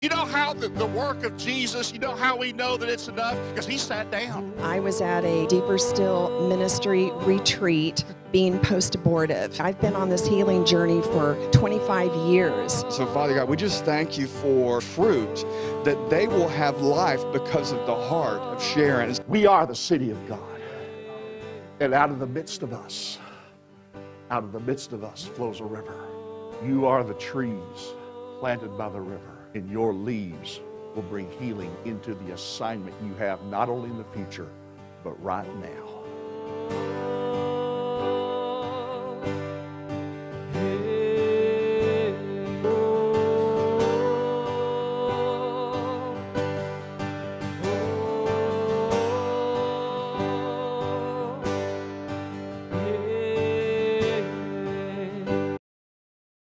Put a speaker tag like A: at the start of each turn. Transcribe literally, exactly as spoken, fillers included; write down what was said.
A: You know how the, the work of Jesus, you know how we know that it's enough? Because he sat down.
B: I was at a Deeper Still ministry retreat being post-abortive. I've been on this healing journey for twenty-five years.
C: So Father God, we just thank you for fruit, that they will have life because of the heart of Sharon.
A: We are the city of God. And out of the midst of us, out of the midst of us flows a river. You are the trees planted by the river, and your leaves will bring healing into the assignment you have, not only in the future, but right now.